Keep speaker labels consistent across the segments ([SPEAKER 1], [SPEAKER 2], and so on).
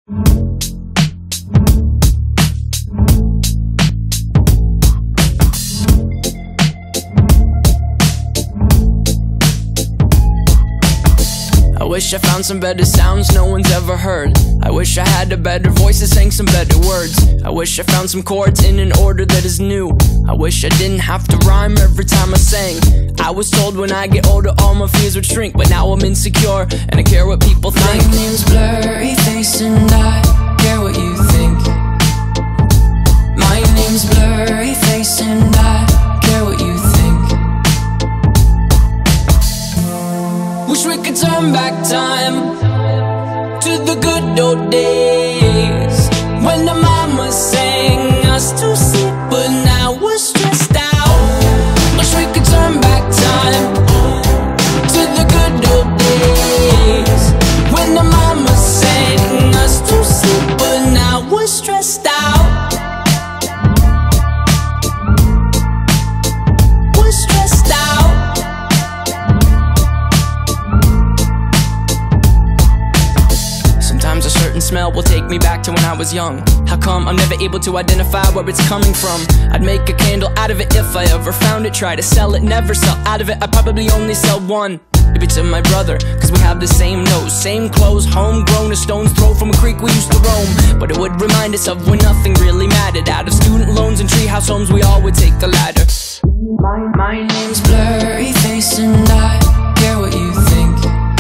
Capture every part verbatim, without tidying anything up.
[SPEAKER 1] I wish I found some better sounds no one's ever heard. I wish I had a better voice that sang some better words. I wish I found some chords in an order that is new. I wish I didn't have to rhyme every time I sang. I was told when I get older all my fears would shrink, but now I'm insecure and I care what people think.
[SPEAKER 2] My name's Blurryface and I care what you think. My name's Blurryface and I care what you think. Wish we could turn back time to the good old days when the mama sang us to sleep, but now we're stressed out. Wish we could turn back time to the good old days when the mama sang us to sleep, but now we're stressed out. We're stressed out. Sometimes a certain smell will take me back to when I was young. How come I'm never able to identify where it's coming from? I'd make a candle out of it if I ever found it. Try to sell it, never sell out of it. I'd probably only sell one. Maybe to my brother, cause we have the same nose, same clothes, homegrown, a stone's throw from a creek we used to roam. But it would remind us of when nothing really mattered. Out of student loans and treehouse homes, we all would take the ladder. My, my name's Blurryface and I care what you think.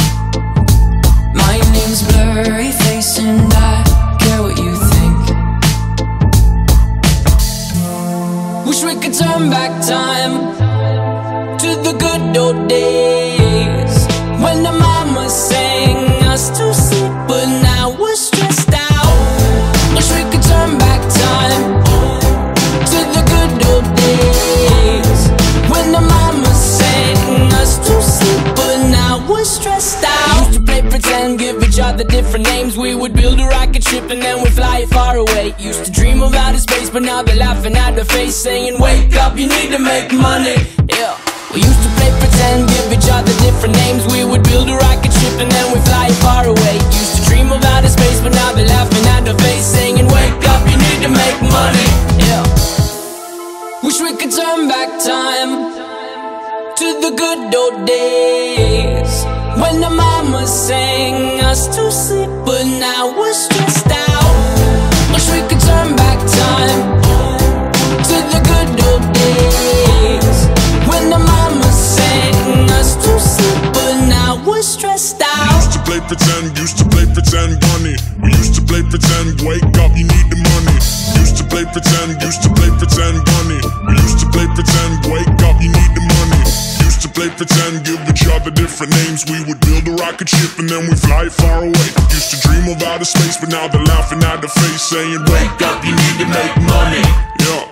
[SPEAKER 2] My name's Blurryface and I care what you think. Wish we could turn back time to the good old days when the mama sang us to sleep, but now we're stressed out. Wish we could turn back time to the good old days when the mama sang us to sleep, but now we're stressed out. Used to play pretend, give each other different names. We would build a rocket ship and then we'd fly it far away. Used to dream of outer space, but now they're laughing at the face, saying wake up, you need to make money. Yeah. We used to play pretend, give each other different names. We would build a rocket ship and then we'd fly it far away. Used to dream of outer space, but now they're laughing at the face, saying wake up, you need to make money. Yeah. Wish we could turn back time to the good old days when the mama sang us to sleep, but now we're stressed out. Wish we could turn back time to the good old days when the mama sang us to sleep, but now we're stressed out.
[SPEAKER 3] We used to play pretend, used to play pretend, bunny. We used to play pretend, wake up, you need the money. Used to play pretend, used to play pretend, bunny. We used to play pretend, wake up, you need the money. Used to play pretend, give each other different names. We would build a rocket ship and then we'd fly far away. Used to dream of outer space, but now they're laughing at the face, saying wake up, you need to make money. Yeah.